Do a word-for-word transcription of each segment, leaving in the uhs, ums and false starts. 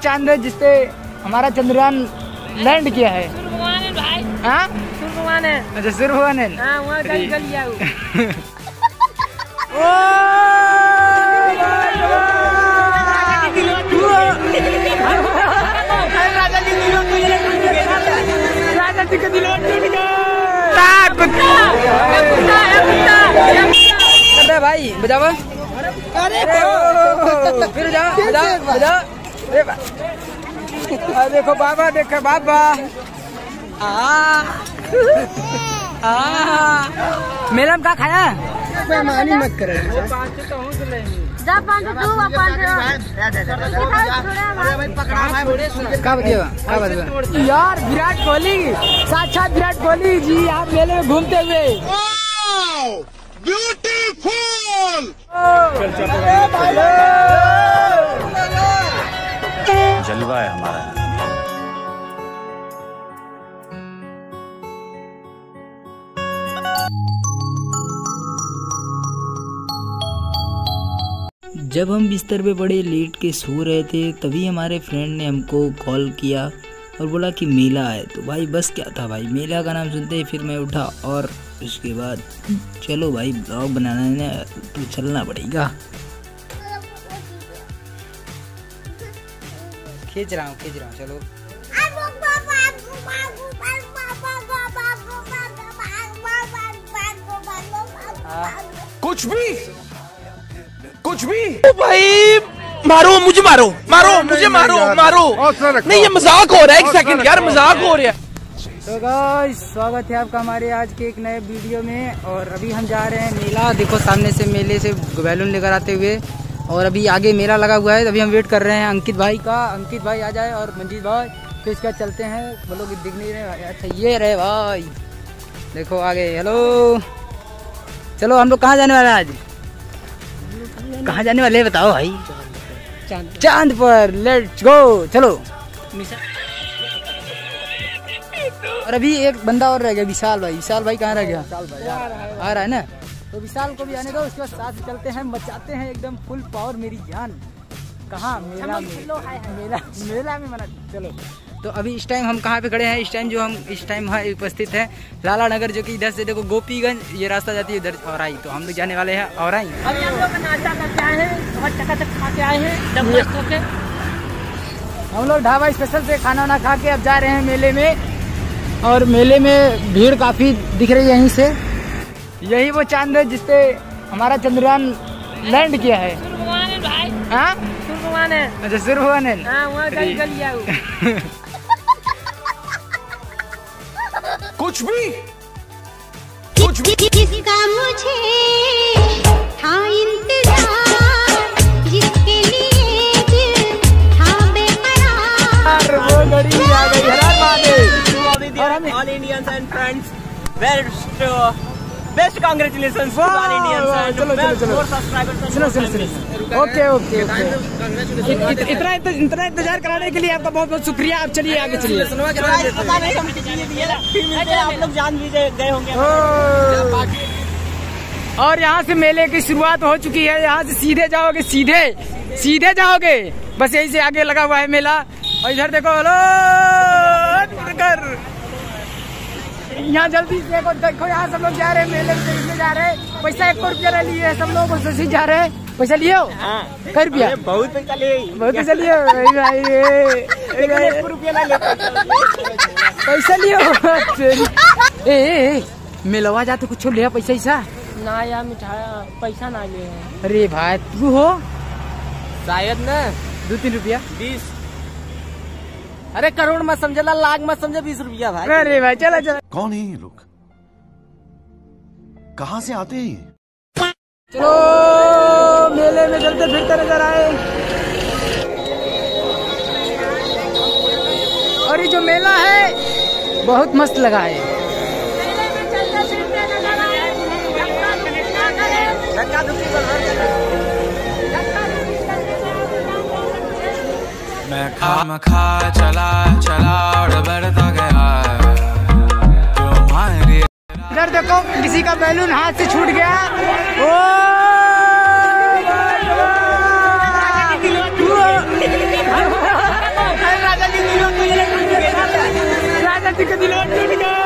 चांद है जिसपे हमारा चंद्रयान लैंड किया है। भाई हाँ भगवान है। अच्छा सूर्य भगवान है। हाँ वहाँ गल गलिया भाई बजाओ। अरे फिर जाओ बजाओ बजाओ। देखो बाबा देखो बाबा। आ आ मेला में क्या खाया? बेईमानी मत करे। यार विराट कोहली साक्षात विराट कोहली जी आप मेले में घूमते हुए। ब्यूटीफुल। जलवा है हमारा। जब हम बिस्तर पे पड़े लेट के सो रहे थे तभी हमारे फ्रेंड ने हमको कॉल किया और बोला कि मेला है। तो भाई बस क्या था भाई, मेला का नाम सुनते ही फिर मैं उठा और उसके बाद चलो भाई ब्लॉग बनाना है तो चलना पड़ेगा। खींच रहा हूँ खींच रहा हूँ चलो। कुछ भी कुछ भी भाई मारो मुझे मारो मारो मुझे मारो मारो। नहीं ये मजाक हो रहा है। एक सेकंड यार मजाक हो रहा है। तो गाइस स्वागत है आपका हमारे आज के एक नए वीडियो में। और अभी हम जा रहे हैं मेला। देखो सामने से मेले से बैलून लेकर आते हुए और अभी आगे मेला लगा हुआ है। अभी हम वेट कर रहे हैं अंकित भाई का। अंकित भाई आ जाए और मंजीत भाई फिर इसका चलते हैं। वो लोग दिख नहीं रहे। अच्छा ये रहे भाई देखो आगे। हेलो चलो हम लोग कहाँ जाने वाले हैं आज? कहाँ जाने वाले बताओ भाई? चांद चांद पर। लेट्स गो चलो। और अभी एक बंदा और रह गया विशाल भाई। विशाल भाई कहाँ रह गया? आ रहा है ना तो विशाल को भी आने दो। उसके बाद साथ चलते हैं मचाते हैं एकदम फुल पावर मेरी जान। कहाँ? मेला में। मेला मेला में मना। चलो तो अभी इस टाइम हम कहाँ पे खड़े हैं? इस टाइम जो हम इस टाइम यहाँ उपस्थित है लाला नगर जो कि इधर से देखो गोपीगंज ये रास्ता जाती है इधर औराई। तो हम लोग जाने वाले हैं औराई। अभी हम लोग नाश्ता करके आए हैं और चकाचक खा के आए हैं जब मस्त होके। हम लोग ढाबा स्पेशल से खाना वाना खा के अब जा रहे हैं मेले में। और मेले में भीड़ काफी दिख रही है यहीं से। यही वो चांद है जिसपे हमारा चंद्रयान लैंड किया है। भगवान है भाई। हाँ भगवान है। अच्छा सूर्य भगवान है। हाँ वहाँ गल गलिया कुछ भी कुछ भी जिसका मुझे था इंतजार जिसके लिए दिल था बेकरार वो घड़ी आ गई। हरा और हम all Indians and friends best best congratulations to all Indians and चलो चलो चलो मोर सब्सक्राइबर्स। सुनो सुनो सुनो ओके ओके ओके। इतना इतना इंतजार कराने के लिए आपका बहुत बहुत शुक्रिया। आप चलिए आगे चलिए। पता नहीं हम किसी ने दिया फिर मिलते हैं। आप लोग जान भी गए होंगे। और यहाँ से मेले की शुरुआत हो चुकी है। यहाँ से सीधे जाओगे सीधे सीधे जाओगे बस यही से आगे लगा हुआ है मेला। और इधर देखो हेलो यहाँ जल्दी से देखो यहाँ सब लोग जा रहे हैं मेले में जा रहे हैं। पैसा एक रुपया ले लिए सब लोग बस जा रहे हैं। पैसा लिए हो? कई रुपया? बहुत पैसा लिए बहुत पैसा लिए पैसा लिए ए मेलवा जाते कुछ ले पैसा ऐसा ना यार मिठाई पैसा ना ले। अरे भाई तू हो शायद ना दो तीन रुपया बीस। अरे करोड़ मत समझे लाख मत समझे बीस रुपया भाई। अरे भाई चलो चलो। कौन है ये लोग? कहाँ से आते हैं? चलो मेले में चलते फिरते नजर आए। और ये जो मेला है बहुत मस्त लगा है। मैं खा मैं खा चला चला और बढ़ता गया। इधर देखो किसी का बैलून हाथ से छूट गया। ओ हाथी के दिल टूट गए।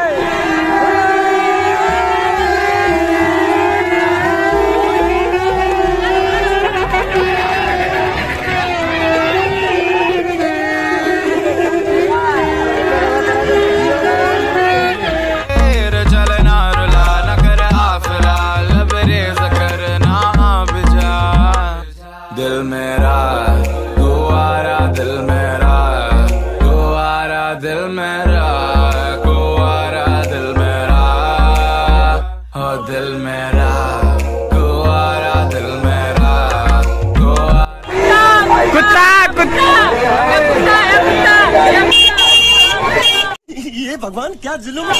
दिल मेरा गुआरा, दिल मेरा गुआरा, दिल मेरा गुआरा, दिल मेरा हो दिल मेरा गुआरा, दिल मेरा गुआरा। कुत्ता कुत्ता ये भगवान क्या जुल्म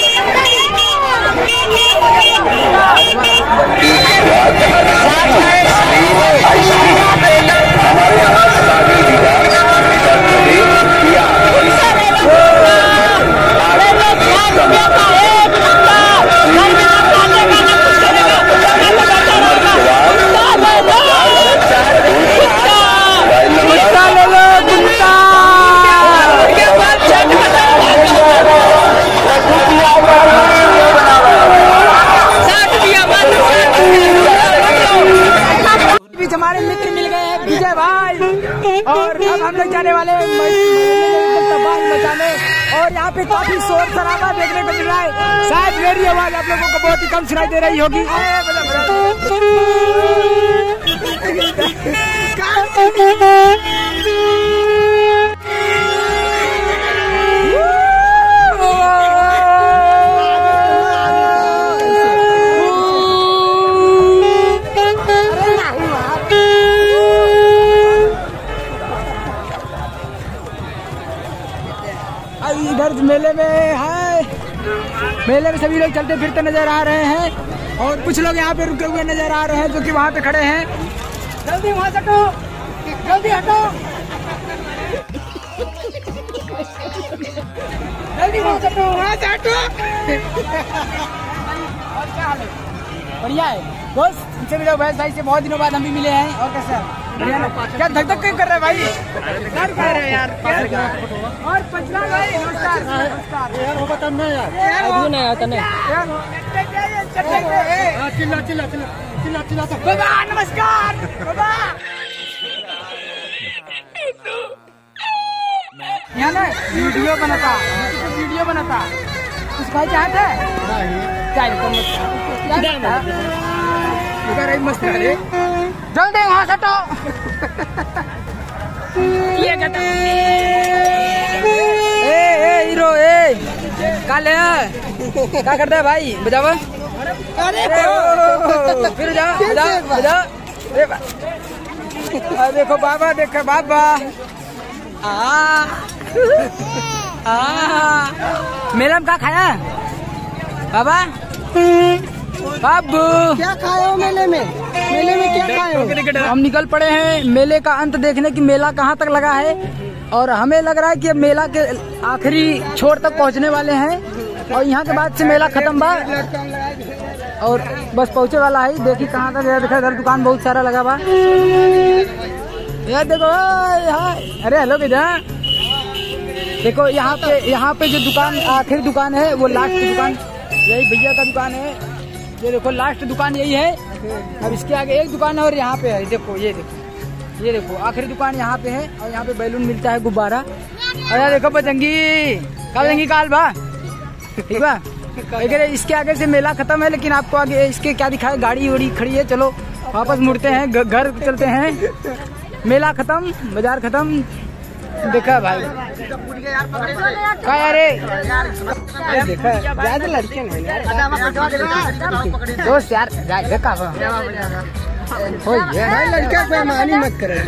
हमारे मित्र मिल गए हैं विजय भाई, और अब हम लोग जाने वाले मचाने, और यहाँ पे काफी शोर शराबा देखने को मिल रहा है। शायद मेरी आवाज आप लोगों को बहुत ही कम सुनाई दे रही होगी। इधर मेले में है, मेले में सभी लोग चलते फिरते नजर आ रहे हैं, और कुछ लोग यहाँ पे रुके हुए नजर आ रहे हैं जो कि वहाँ पे खड़े हैं। जल्दी वहाँ से हटो, जल्दी हटो, जल्दी वहाँ से हटो, वहाँ से हटो। और क्या हाल है? बढ़िया है दोस्त, इनसे मिलो भैंस भाई से बहुत दिनों बाद हम भी मिले हैं। और कैसा बढ़िया ना? क्या धक धक क्यों कर रहे हैं भाई? क्या कर रहे हैं यार? और पंचला भाई नमस्कार। नमस्कार यार, वो बता ना यार, यार नहीं आता नहीं यार। चिल्ला चिल्ला चिल्ला चिल्ला चिल्ला बाबा नमस्कार बाबा। यहाँ ना वीडियो बनाता, वीडियो बनाता उस भाई चाहता है मस्त है। जल्दी वहाँ से हटो। ये कहता ए ए हीरो ए काले क्या करता है भाई? बजावा फिर जा बजा बजा। अरे देखो बाबा, देखो बाबा आ आ मेला में क्या खाया बाबा? बाबू क्या खाए हो मेले में? मेले में क्या खाए हो? हम निकल पड़े हैं मेले का अंत देखने की, मेला कहाँ तक लगा है, और हमें लग रहा है कि अब मेला के आखिरी छोर तक पहुँचने वाले हैं, और यहाँ के बाद से मेला खत्म बा और बस पहुँचे वाला है। देखिए कहाँ तक है, देखा इधर दुकान बहुत सारा लगा बा यार। देखो अरे हेलो किधर देखो, यहाँ पे यहाँ पे जो दुकान आखिरी दुकान है वो लास्ट दुकान यही भैया का दुकान है। ये देखो लास्ट दुकान यही है, अब इसके आगे एक दुकान है और यहाँ पे है। देखो ये देखो ये देखो आखिरी दुकान यहाँ पे है, और यहाँ पे बैलून मिलता है, गुब्बारा। अरे देखो पतंगी पतंगी काल बा ठीक बा। इसके आगे से मेला खत्म है, लेकिन आपको आगे इसके क्या दिखाए, गाड़ी वाड़ी खड़ी है। चलो वापस मुड़ते हैं, घर चलते हैं। मेला खत्म, बाजार खत्म। देखा भाई क्या अरे देखा ज्यादा लड़के दोस्त यार देखा हो लड़का कोई मानी मत करे।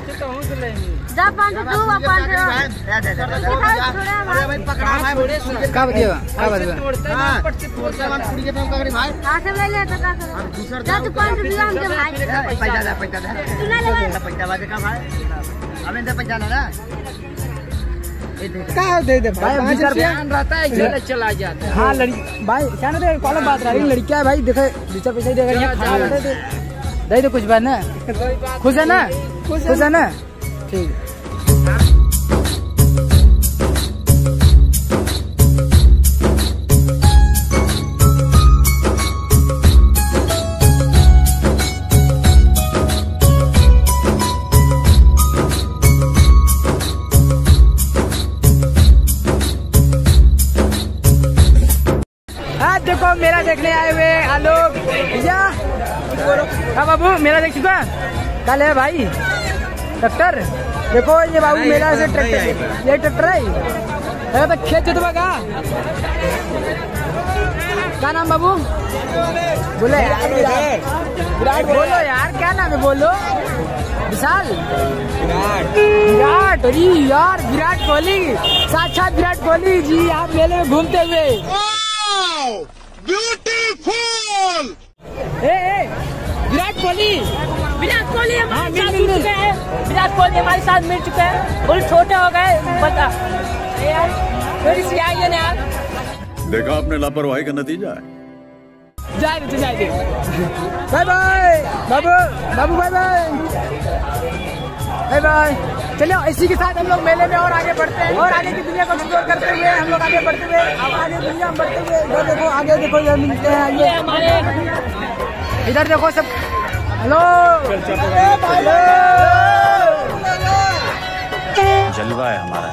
क्या बतिया क्या बतिया क्या दे दे भाई, रहता है चला जाता है। हाँ लड़की भाई क्या ना दे कॉल बात रही, लड़कियां भाई देखे दो चार पैसे देगा यहाँ खाना दे दे दे दे कुछ बात ना। खुश है ना? खुश है ना? ठीक। मेला देखने आए हुए आलोक भैया। हाँ बाबू मेला देख चुका कल है भाई ट्रैक्टर। देखो ये बाबू मेला से ट्रैक्टर, ये ट्रैक्टर है तो खेत जोतवा का क्या नाम बाबू? बोलो यार विराट, बोलो यार क्या नाम है बोलो। विशाल विराट, अरे यार विराट कोहली, साक्षात विराट कोहली जी आप मेले में घूमते हुए। ब्यूटीफुल। ए विराट कोहली, विराट कोहली हमारे साथ मिल चुके हैं। विराट कोहली हमारे साथ मिल चुके हैं। बहुत छोटे हो गए बता यार, थोड़ी सी आई है यार। देखा आपने लापरवाही का नतीजा है। जाए तो जाए बाय बाय बाबू, बाबू बाय बाय बाय बाय। चलो इसी के साथ हम लोग मेले में और आगे बढ़ते हैं और आगे की दुनिया को एक्सप्लोर करते हुए हम लोग आगे बढ़ते हुए अब आगे दुनिया में बढ़ते हुए इधर देखो, आगे देखो इधर मिलते हैं। ये हमारे इधर देखो सब। हेलो जलवा है हमारा।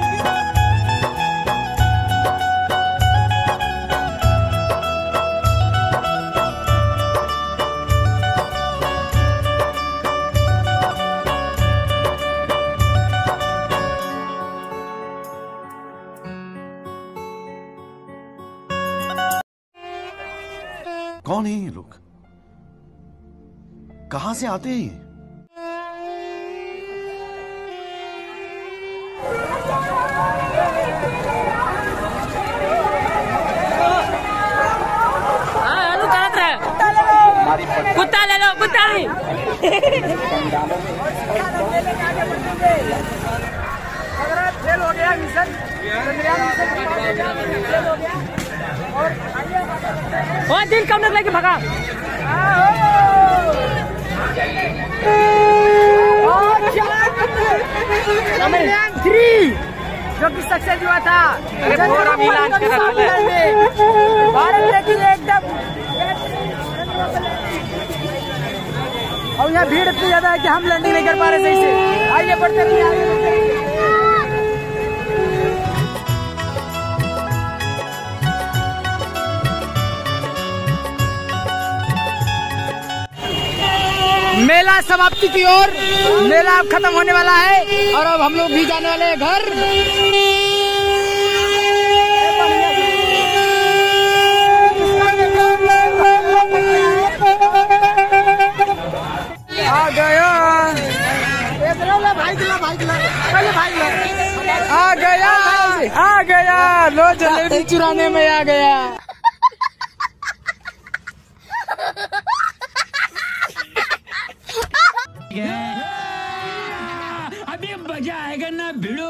कौन है ये लोग? कहां से आते हैं ये? कुत्ता ले लो, कुत्ता नहीं। फेल हो गया मिशन, और दिन कम लेके भगा। थ्री जो कि सक्सेस हुआ था भारत लेकिन एकदम। और यहाँ भीड़ इतनी ज्यादा है कि हम लैंडिंग नहीं कर पा रहे सही से। आइए बढ़ते रहिए आगे। मेला समाप्ति की ओर, मेला अब खत्म होने वाला है और अब हम लोग भी जाने वाले हैं घर। आ गया भाई गिला, भाई गिला, भाई गिला। आ गया आ गया लो जलेबी चुराने में आ गया। अभी मजा आएगा ना भिड़ो।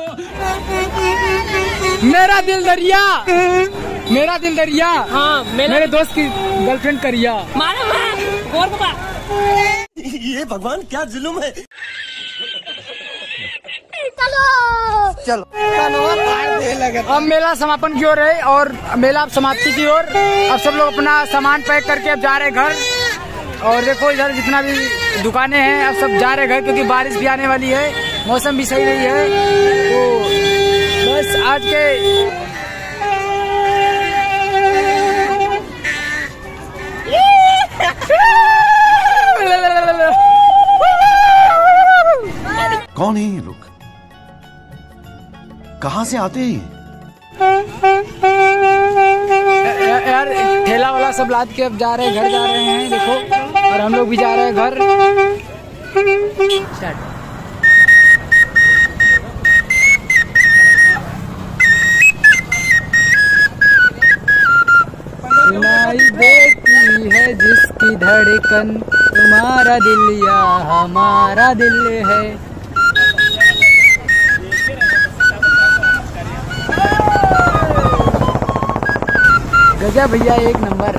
मेरा दिल दरिया, मेरा दिल दरिया। हाँ मेरे दोस्त की गर्लफ्रेंड करिया। मारो मारो बाबा। ये भगवान क्या जुल्म है। चलो अब मेला समापन की ओर है और मेला अब समाप्ति की ओर। अब सब लोग अपना सामान पैक करके अब जा रहे घर। और देखो इधर जितना भी दुकानें हैं अब सब जा रहे घर क्योंकि बारिश भी आने वाली है, मौसम भी सही नहीं है। तो बस आज के कौन है ये लोग? कहां से आते हैं ये? यार ठेला वाला सब लाद के अब जा रहे हैं घर, जा रहे हैं देखो। और हम लोग भी जा रहे हैं घर। सुनाई देती है जिसकी धड़कन, तुम्हारा दिल या हमारा दिल है। गजब भैया एक नंबर।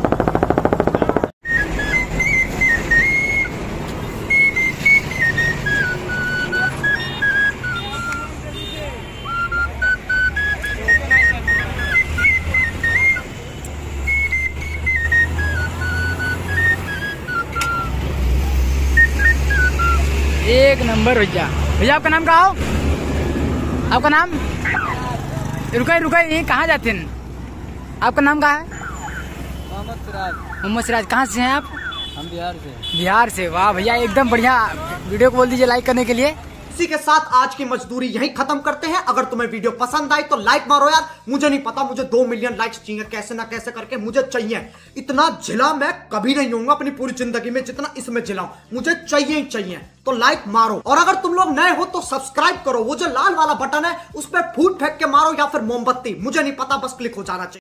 एक नंबर भैया। भैया आपका नाम क्या हो? आपका नाम? रुका रुका ये कहाँ जाते हैं? आपका नाम क्या है? मोहम्मद सिराज। कहाँ से हैं आप? हम बिहार से। बिहार से, वाह भैया एकदम बढ़िया। वीडियो को बोल दीजिए लाइक करने के लिए। इसी के साथ आज की मजदूरी यहीं खत्म करते हैं। अगर तुम्हें वीडियो पसंद आई तो लाइक मारो यार। मुझे नहीं पता, मुझे दो मिलियन लाइक्स चाहिए, कैसे ना कैसे करके मुझे चाहिए। इतना झिला मैं कभी नहीं होऊंगा अपनी पूरी जिंदगी में जितना इसमें झिलाऊं, मुझे चाहिए ही चाहिए। तो लाइक मारो, और अगर तुम लोग नए हो तो सब्सक्राइब करो। वो जो लाल वाला बटन है उस पर फूट फेंक के मारो या फिर मोमबत्ती, मुझे नहीं पता, बस क्लिक हो जाना चाहिए।